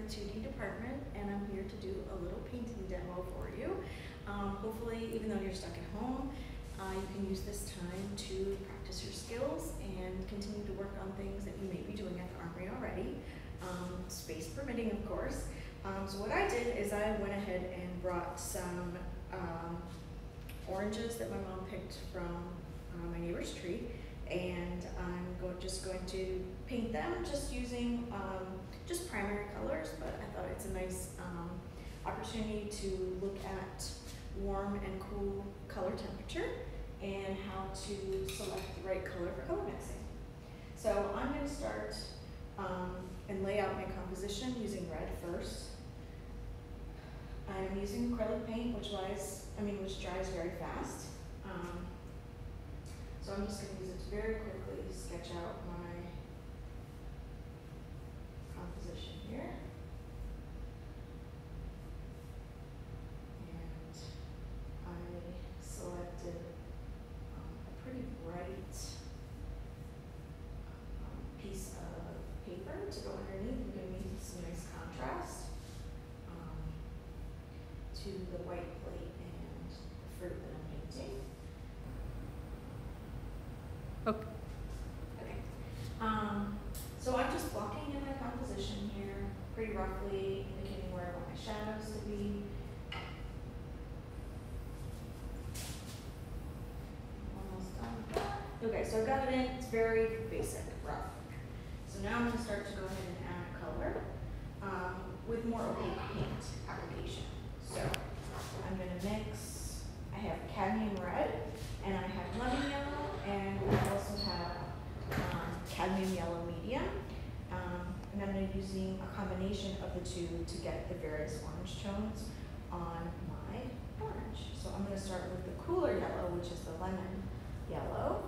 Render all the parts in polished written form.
the 2D department, and I'm here to do a little painting demo for you. Hopefully, even though you're stuck at home, you can use this time to practice your skills and continue to work on things that you may be doing at the Armory already, space permitting, of course. So what I did is I went ahead and brought some oranges that my mom picked from my neighbor's tree, and I'm just going to paint them just using just primary colors, but I thought it's a nice opportunity to look at warm and cool color temperature and how to select the right color for color mixing. So I'm going to start and lay out my composition using red first. I'm using acrylic paint, which dries very fast. So I'm just going to use it to very quickly sketch out my composition here. And I selected a pretty bright piece of paper to go underneath and give me some nice contrast to the white plate and the fruit that I'm painting. Okay. So I'm just blocking in my composition here, pretty roughly indicating where I want my shadows to be. Almost done with that. Okay, so I've got it in. It's very basic, rough. So now I'm going to start to go ahead and add color with more opaque paint application. So I'm going to mix. I have cadmium red, and I have lemon yellow, and I also have cadmium yellow medium. And I'm going to be using a combination of the two to get the various orange tones on my orange. So I'm going to start with the cooler yellow, which is the lemon yellow.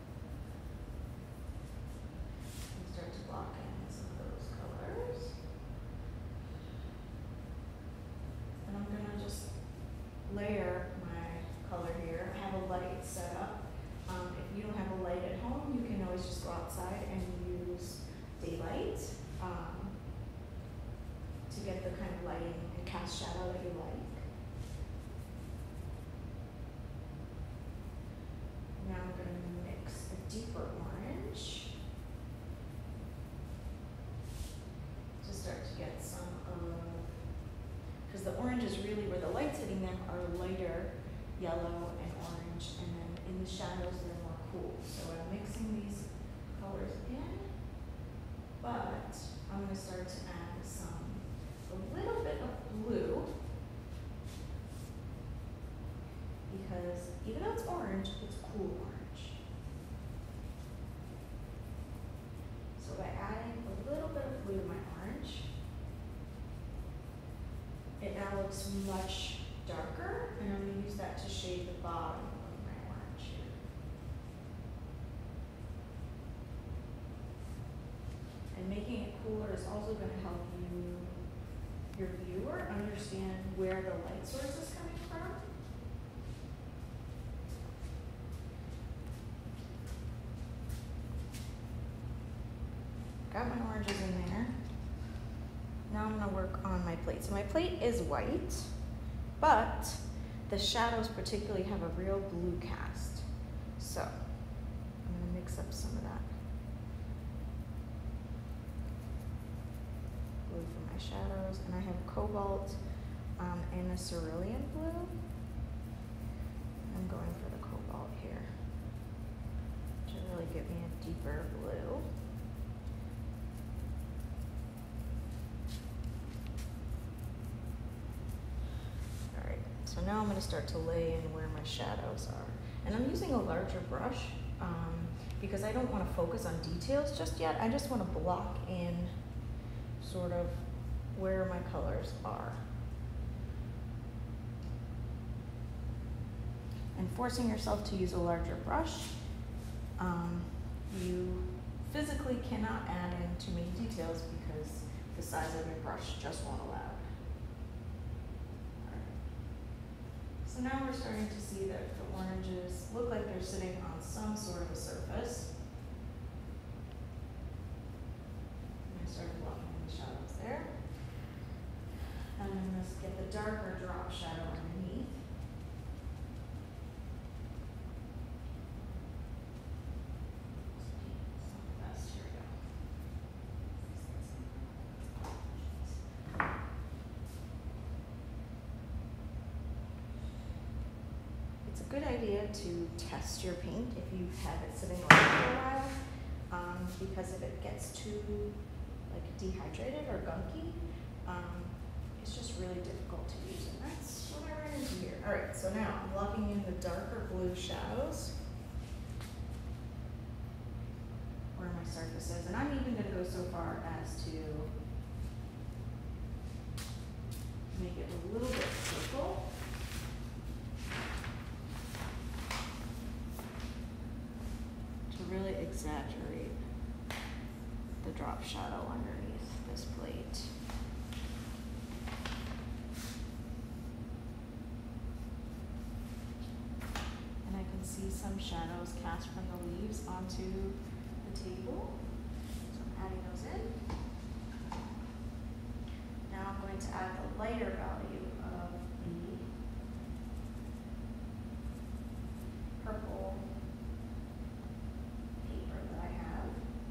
And start to block in some of those colors. And I'm going to just layer my color here. I have a light set up. If you don't have a light at home, you can always just go outside and use daylight to get the kind of lighting and cast shadow that you like. Now I'm going to mix a deeper orange to start to get some of, because the orange is really where the light's hitting them are lighter yellow and orange, and then in the shadows they're more cool. So I'm mixing these colors in, but I'm going to start to add a little bit of blue, because even though it's orange, it's cool orange. So by adding a little bit of blue to my orange, it now looks much darker, and I'm going to use that to shade the bottom of my orange here. And making it cooler is also going to help your viewer understand where the light source is coming from. Got my oranges in there. Now I'm going to work on my plate. So my plate is white, but the shadows particularly have a real blue cast. So I'm going to mix up some of that blue for my shadows. And I have cobalt and a cerulean blue. I'm going for the cobalt here to really give me a deeper blue. So now I'm going to start to lay in where my shadows are. And I'm using a larger brush because I don't want to focus on details just yet. I just want to block in sort of where my colors are. And forcing yourself to use a larger brush, you physically cannot add in too many details because the size of your brush just won't allow it. So now we're starting to see that the oranges look like they're sitting on some sort of a surface. And I started blocking the shadows there. good idea to test your paint if you have it sitting around for a while, because if it gets too like dehydrated or gunky, it's just really difficult to use, and that's what I ran into here. All right, so now I'm locking in the darker blue shadows where my surface is, and I'm even going to go so far as to make it a little bit purple. To really exaggerate the drop shadow underneath this plate. And I can see some shadows cast from the leaves onto the table. So I'm adding those in. Now I'm going to add the lighter value of the purple paper that I have.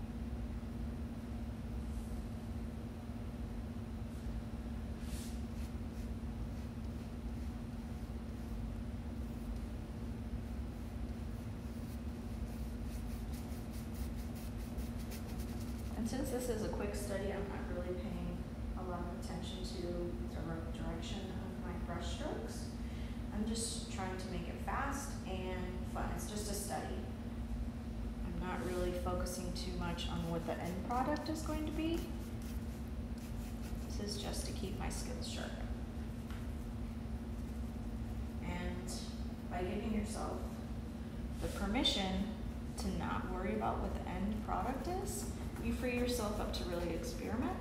And since this is a quick study, I'm not really paying a lot of attention to the direction of my brush strokes. I'm just trying to make it fast and fun. It's just a study. I'm not really focusing too much on what the end product is going to be. This is just to keep my skills sharp. And by giving yourself the permission to not worry about what the end product is, you free yourself up to really experiment.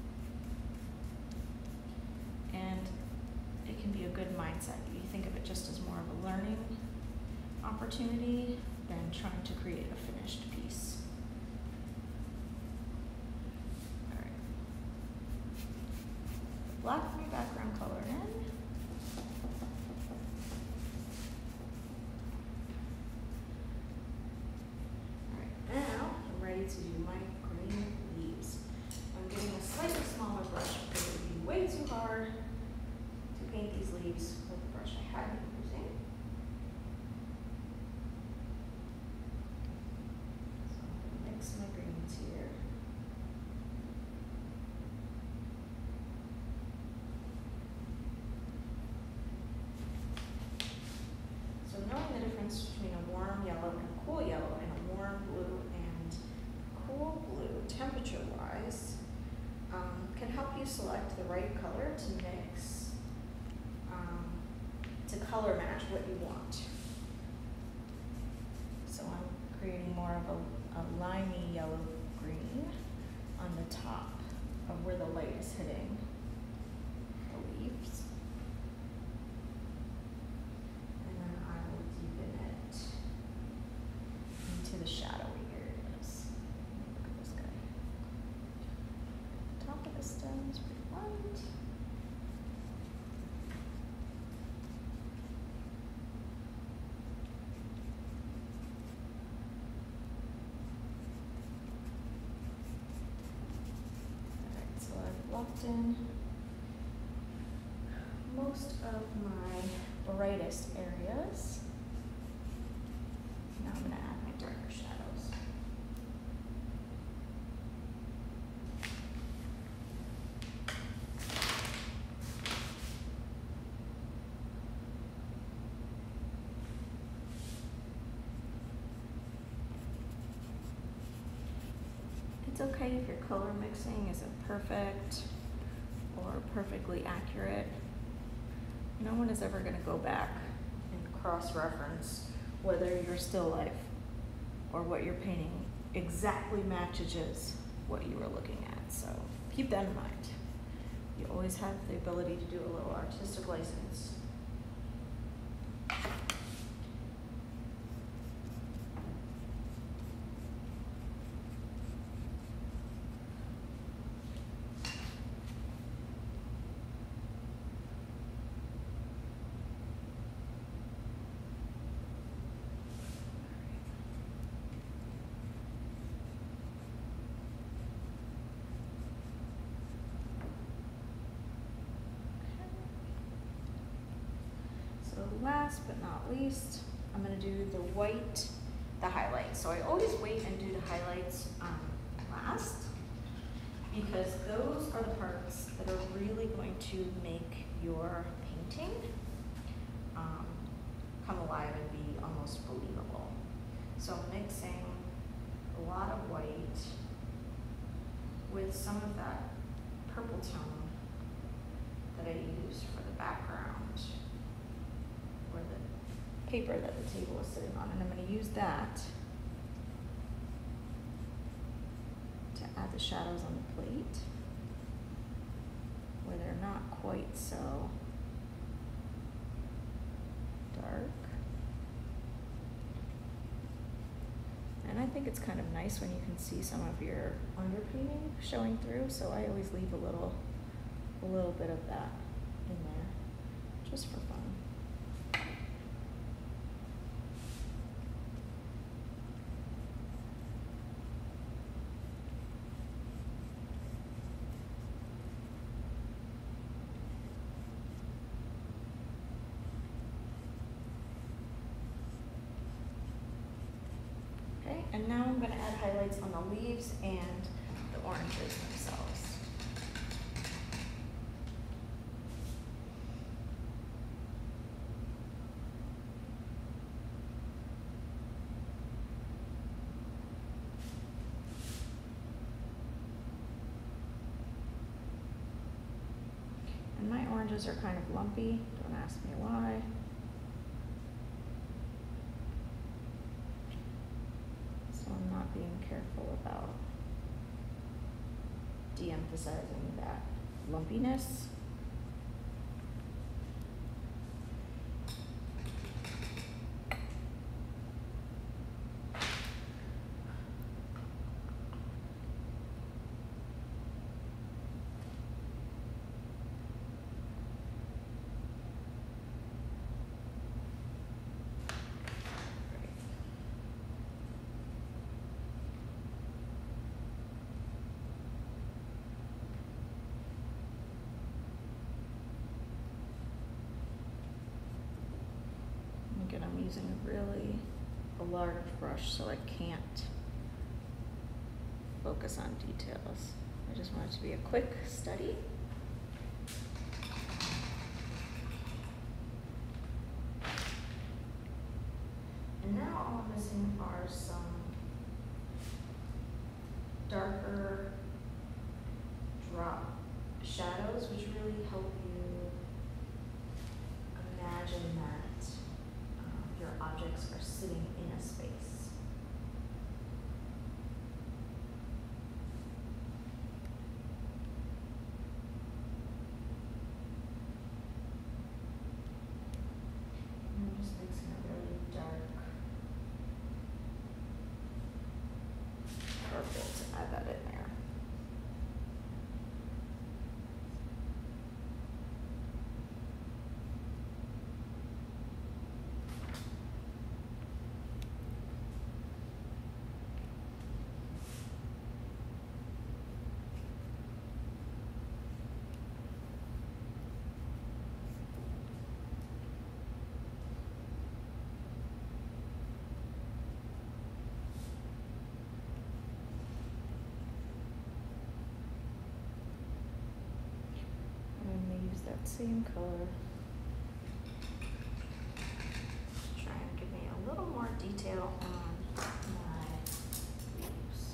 And it can be a good mindset. You think of it just as more of a learning opportunity than trying to create a finished piece. All right. Lock my background color in. All right, now I'm ready to do my green leaves. I'm getting a slightly smaller brush because it would be way too hard to paint these leaves with the brush I had been using. So I'm going to mix my greens here. So knowing the difference between a warm yellow and a cool yellow and a warm blue and cool blue temperature-wise can help you select the right color to mix, to color match what you want. So I'm creating more of a limey yellow green on the top of where the light is hitting the leaves. And then I will deepen it into the shadowy areas. Look at this guy. Top of the stem is pretty light. Alright, so I've locked in most of my brightest areas. Now I'm going to add my darker shadows. It's okay if your color mixing isn't perfect or perfectly accurate. No one is ever going to go back and cross-reference whether your still life or what you're painting exactly matches what you were looking at. So keep that in mind. You always have the ability to do a little artistic license. So last but not least, I'm gonna do the white, the highlights. So I always wait and do the highlights last, because those are the parts that are really going to make your painting come alive and be almost believable. So I'm mixing a lot of white with some of that purple tone that I used for the background, or the paper that the table is sitting on, and I'm going to use that to add the shadows on the plate where they're not quite so dark. And I think it's kind of nice when you can see some of your underpainting showing through, so I always leave a little bit of that in there, just for fun. Okay, and now I'm going to add highlights on the leaves and the oranges themselves. And my oranges are kind of lumpy, don't ask me why. So I'm not being careful about de-emphasizing that lumpiness. Again, I'm using a large brush, so I can't focus on details. I just want it to be a quick study. And now all I'm missing are some darker drop shadows, which really help you imagine that your objects are sitting in a space. And I'm just mixing a really dark purple to add that in there. That same color. Try and give me a little more detail on my leaves.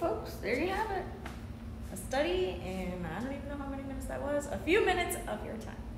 folks, there you have it. A study, and I don't even know how many minutes that was. A few minutes of your time.